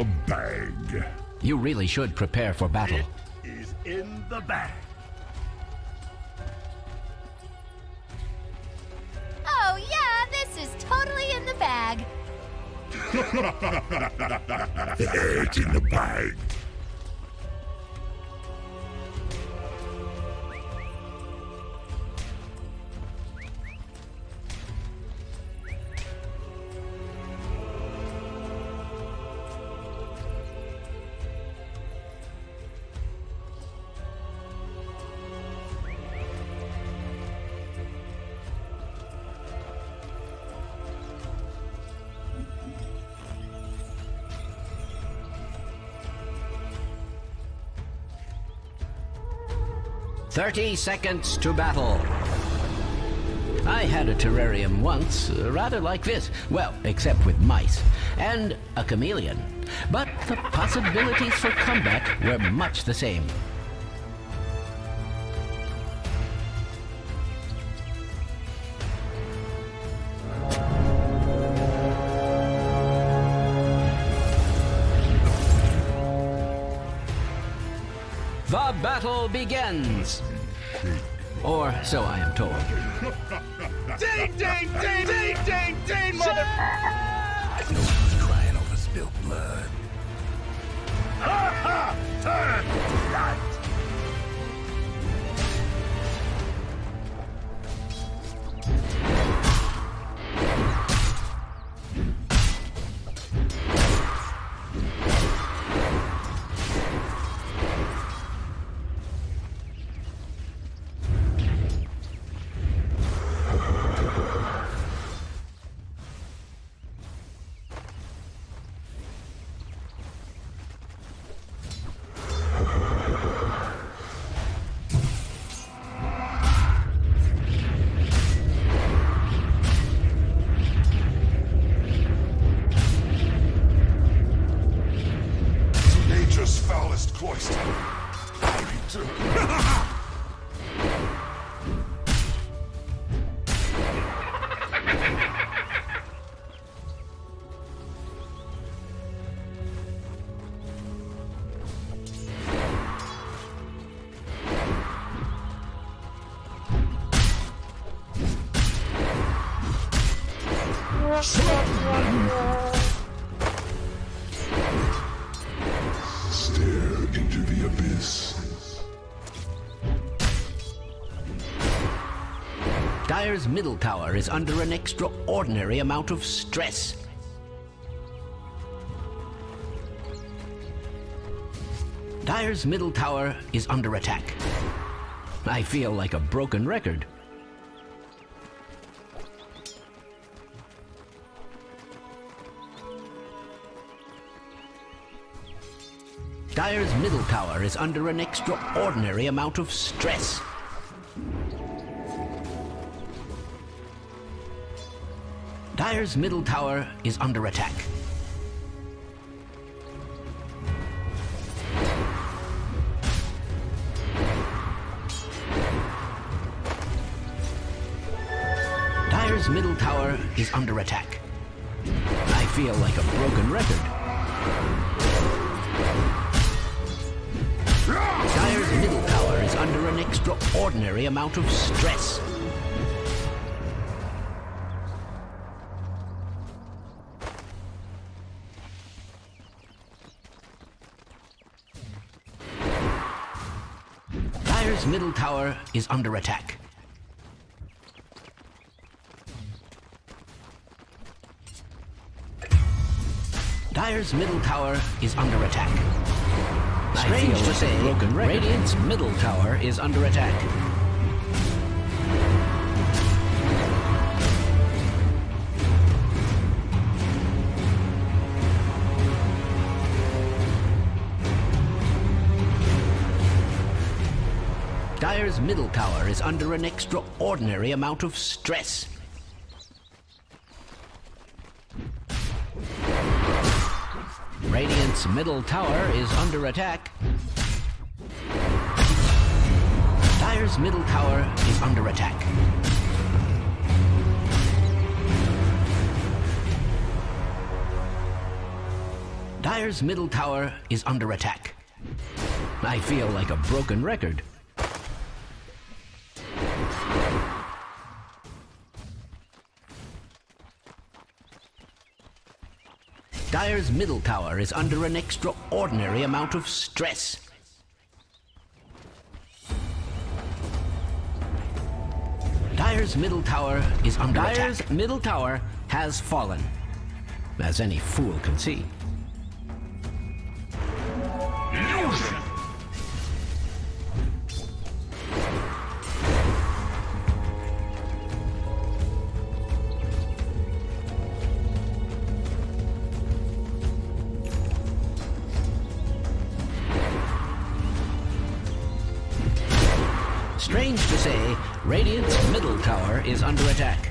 the bag. You really should prepare for battle. It is in the bag. Oh yeah, this is totally in the bag. It's in the bag. "30 seconds to battle." I had a terrarium once, rather like this. Well, except with mice. And a chameleon. But the possibilities for combat were much the same. The battle begins! Or so I am told. Ding, ding, ding, ding, ding, ding, mother... I know who's crying over spilled blood. Ha ha! Turn right! Stare into the abyss. Dire's middle tower is under an extraordinary amount of stress. Dire's middle tower is under attack. I feel like a broken record. Dire's middle tower is under an extraordinary amount of stress. Dire's middle tower is under attack. Dire's middle tower is under attack. I feel like a broken record. Dire's middle tower is under an extraordinary amount of stress. Dire's middle tower is under attack. Dire's middle tower is under attack. Strange to say, Radiant's middle tower is under attack. Dire's middle tower is under an extraordinary amount of stress. Radiant's middle tower is under attack. Dire's middle tower is under attack. Dire's middle tower is under attack. I feel like a broken record. Dire's middle tower is under an extraordinary amount of stress. Dire's middle tower is under attack. Dire's middle tower has fallen, as any fool can see. Illusion! Strange to say, Radiant's middle tower is under attack.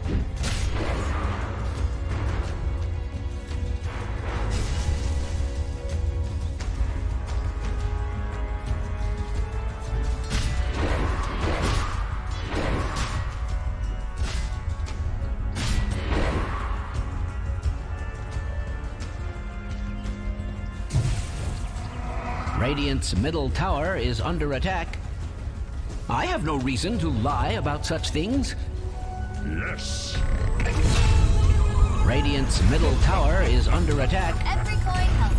Radiant's middle tower is under attack. I have no reason to lie about such things. Yes. Radiant's middle tower is under attack. Every coin helps.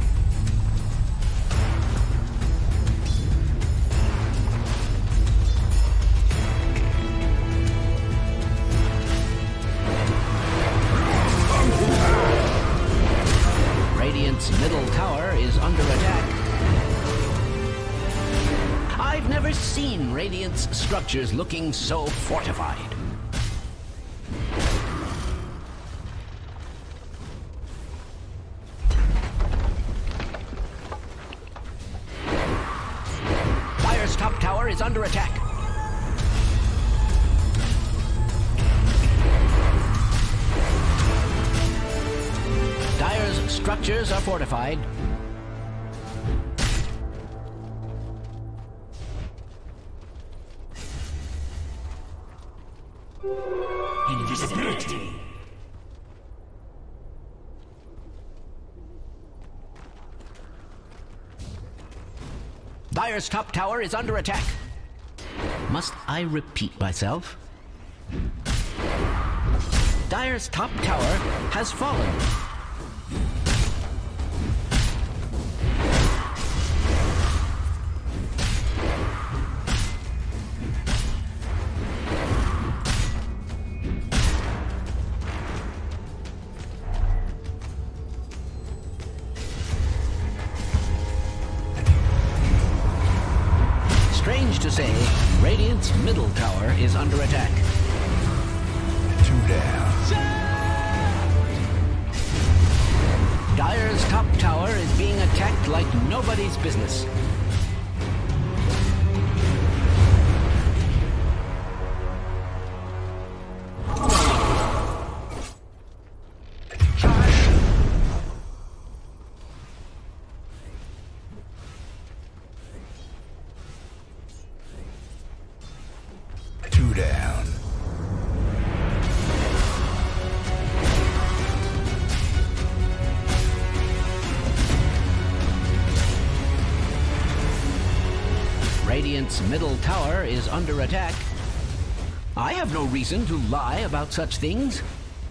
Radiant's middle tower is under attack. I've never seen Radiant's structures looking so fortified. Dire's top tower is under attack. Dire's structures are fortified. Invisibility. Dire's top tower is under attack. Must I repeat myself? Dire's top tower has fallen. Strange to say, Radiant's middle tower is under attack. 2 down. Dire's top tower is being attacked like nobody's business. Down. Radiant's middle tower is under attack. I have no reason to lie about such things.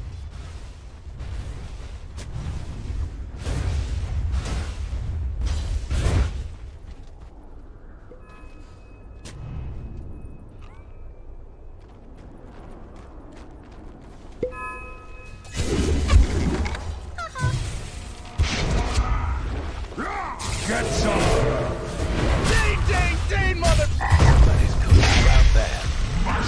Get some! Ding, ding, ding, mother! Somebody's cooking about that. My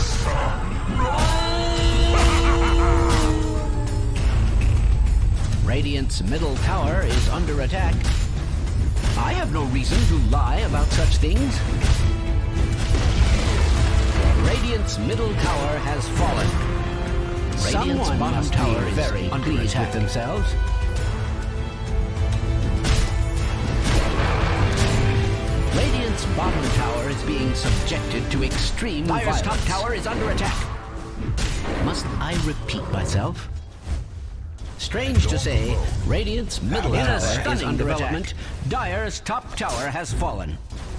son! Radiant's middle tower is under attack. I have no reason to lie about such things. Radiant's middle tower has fallen. Radiant's bottom tower is very pleased with themselves. Radiant's bottom tower is being subjected to extreme violence. Dire's top tower is under attack. Must I repeat myself? Strange to say, Radiant's middle tower is under development. Dire's top tower has fallen.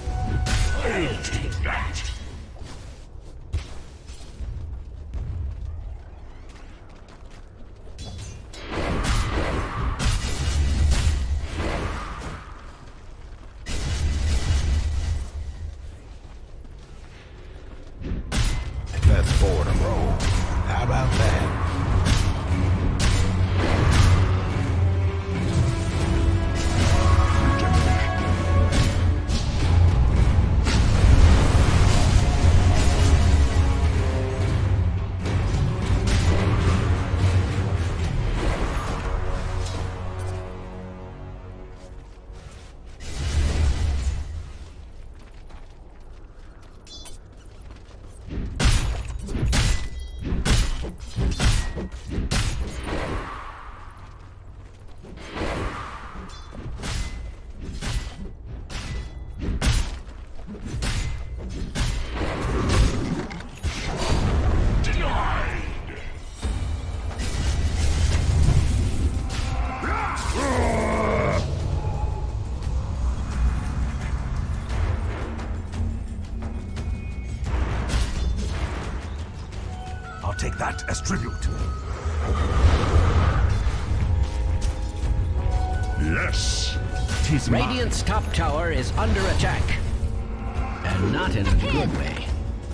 Let's board and roll. How about that? Take that as tribute. Yes. Radiant's top tower is under attack. And not in a good way.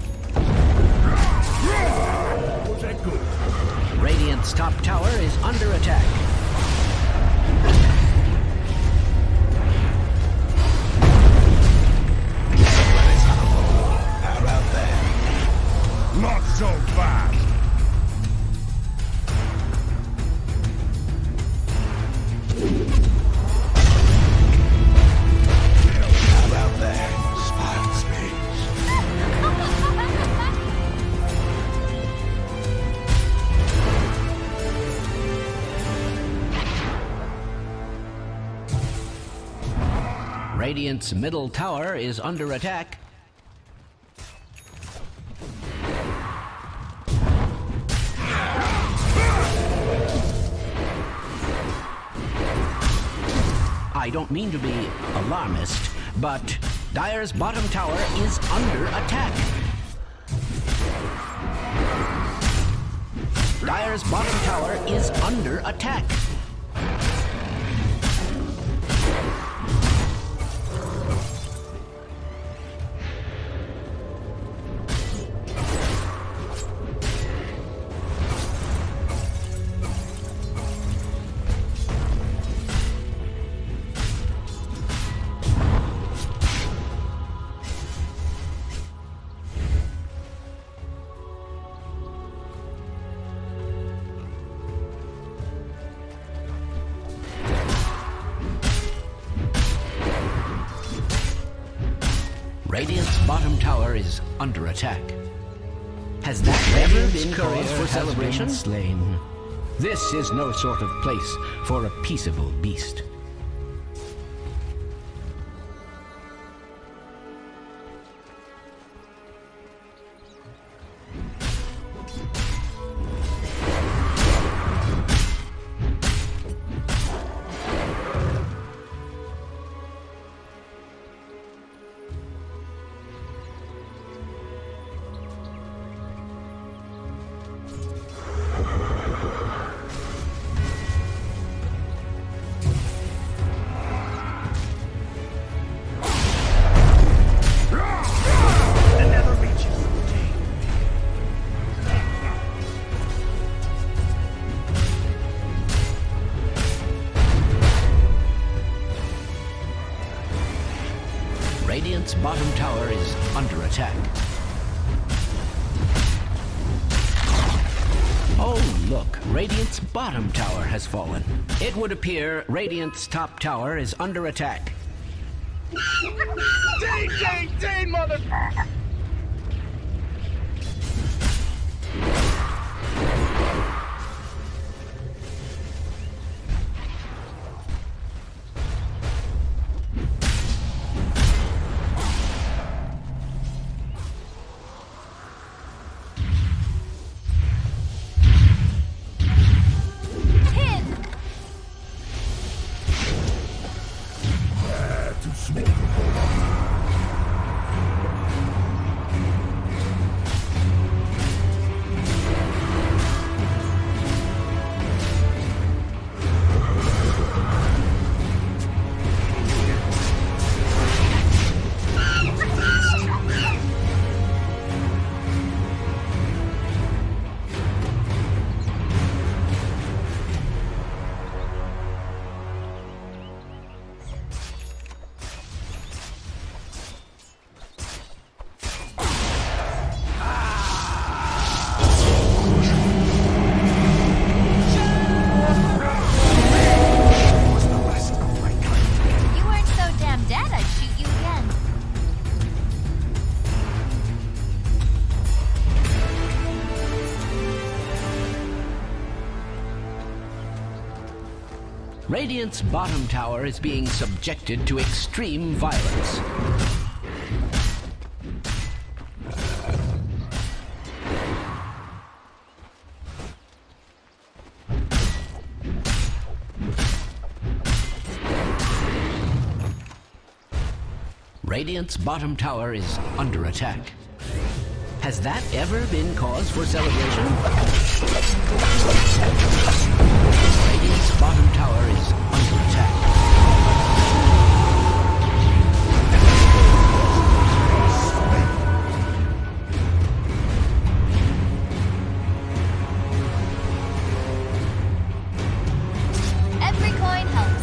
Was that good? Radiant's top tower is under attack. How about that? Not so fast. How about that? Spot space. Radiant's middle tower is under attack. I don't mean to be alarmist, but Dire's bottom tower is under attack. Dire's bottom tower is under attack. Radiant's bottom tower is under attack. Has that ever been cause for celebration? Slain. This is no sort of place for a peaceable beast. Radiant's bottom tower is under attack. Oh, look, Radiant's bottom tower has fallen. It would appear Radiant's top tower is under attack. Ding, mother... Radiant's bottom tower is being subjected to extreme violence. Radiant's bottom tower is under attack. Has that ever been cause for celebration? Radiant's bottom tower is under attack. Every coin helps.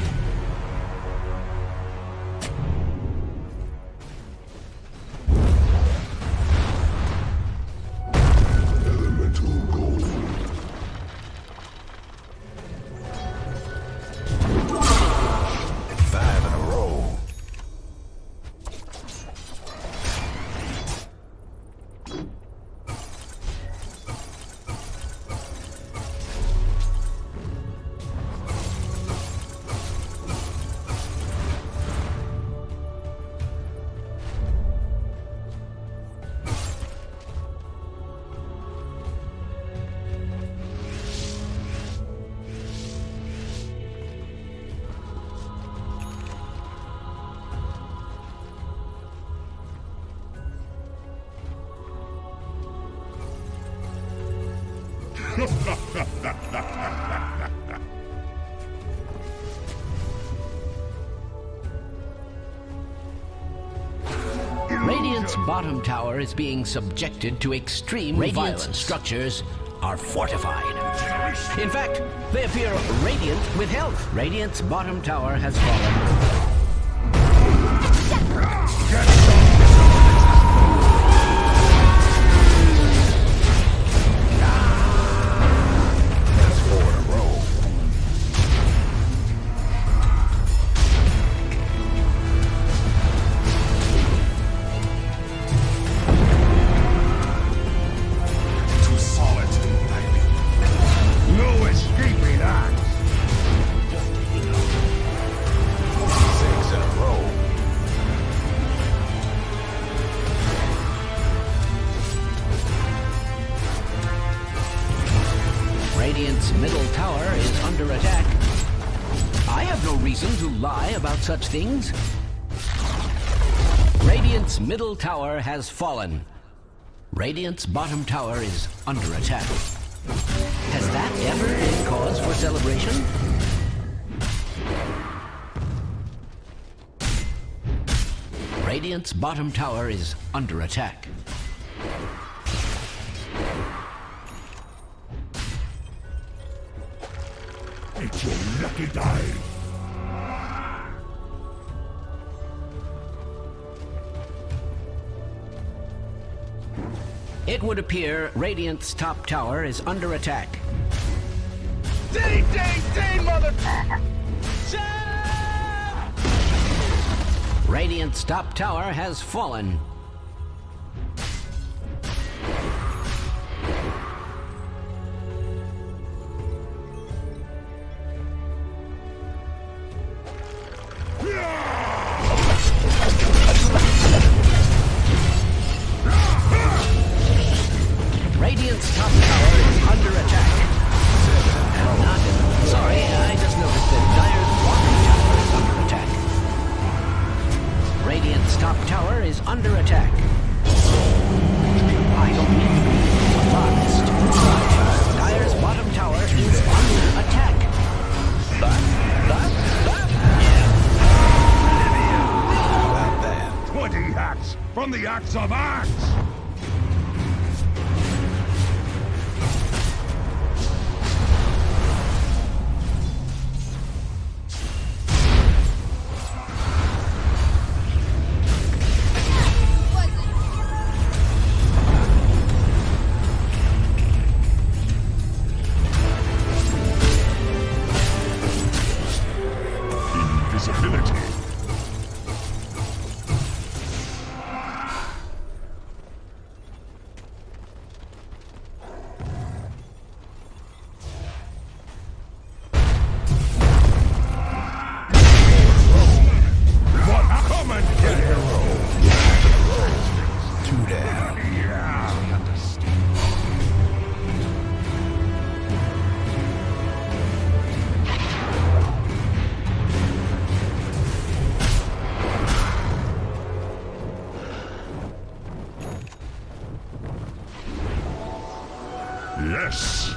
Radiant's bottom tower is being subjected to extreme violence. Radiant's structures are fortified. In fact, they appear radiant with health. Radiant's bottom tower has fallen. Radiant's middle tower is under attack. I have no reason to lie about such things. Radiant's middle tower has fallen. Radiant's bottom tower is under attack. Has that ever been cause for celebration? Radiant's bottom tower is under attack. It's your lucky day. It would appear Radiant's top tower is under attack. Ding, ding, ding, mother... Radiant's top tower has fallen. Radiant's top tower is under attack. Sorry, I just noticed that Dire's bottom tower is under attack. Radiant's top tower is under attack. I don't mean to be alarmist. Dire's bottom tower is under attack. How about that? 20 hats from the axe of axe! Yes.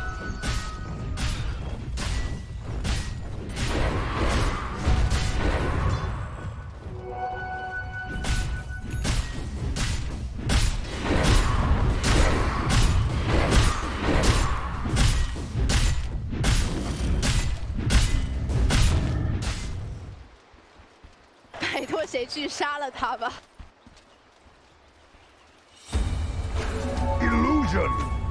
拜托谁去杀了他吧。 Illusion.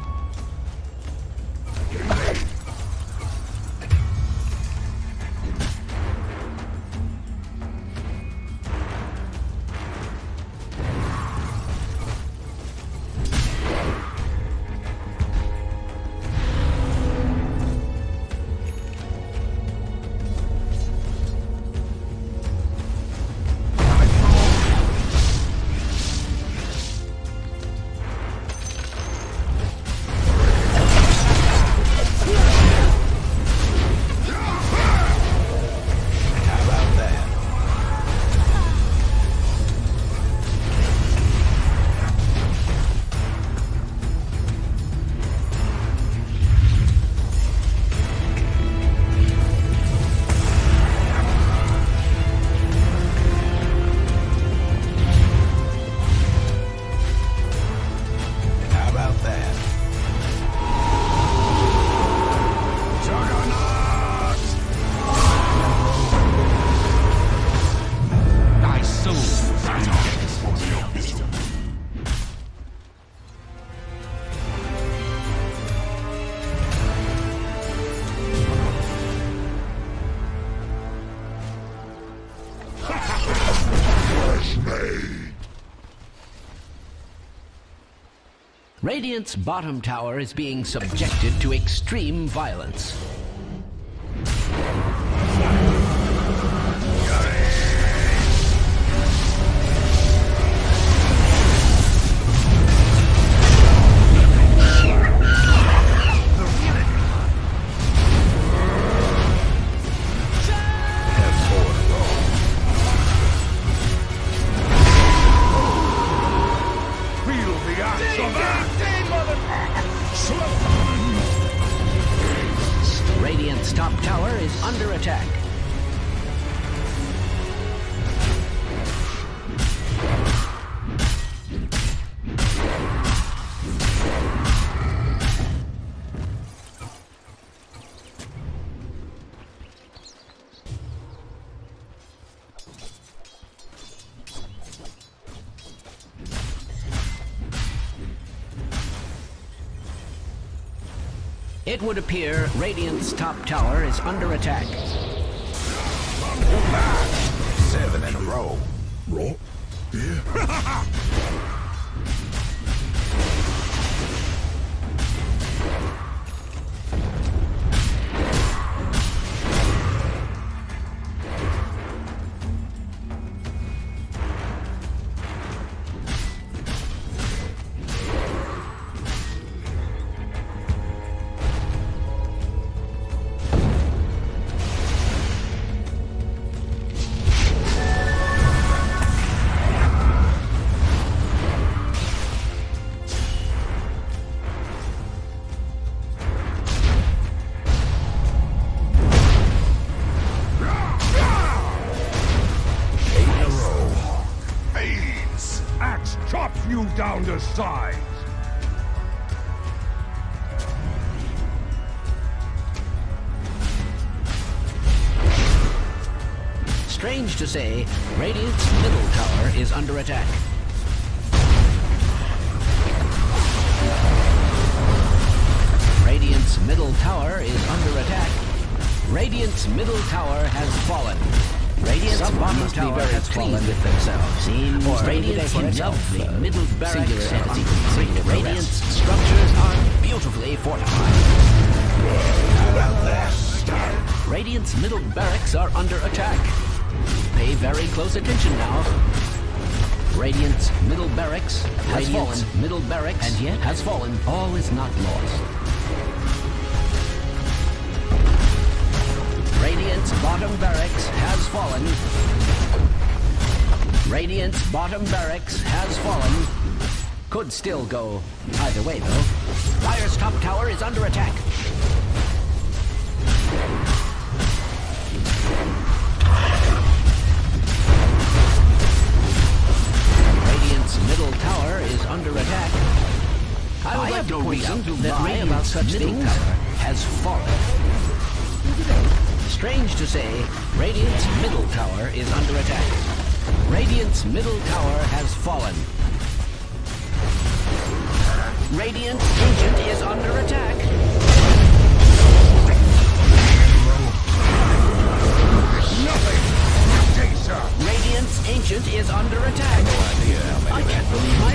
Radiant's bottom tower is being subjected to extreme violence. Radiant's top tower is under attack. It would appear Radiant's top tower is under attack. 7 in a row. Roll? Yeah. You down to size. Strange to say, Radiant's middle tower is under attack. Radiant's middle tower is under attack. Radiant's middle tower has fallen. Radiant's bottom tower has fallen with themselves. Seems Radiant's lovely middle barracks are under Radiant's structures are beautifully fortified. Radiant's middle barracks are under attack. Pay very close attention now. Radiant's middle barracks has fallen. Middle barracks and yet has fallen. All is not lost. Radiant's bottom barracks has fallen. Radiant's bottom barracks has fallen. Could still go either way, though. Dire's top tower is under attack. Radiant's middle tower is under attack. I would like to point out that Radiant's middle tower has fallen. Strange to say, Radiant's middle tower is under attack. Radiant's middle tower has fallen. Radiant's Ancient is under attack. Radiant's Ancient is under attack. I can't believe my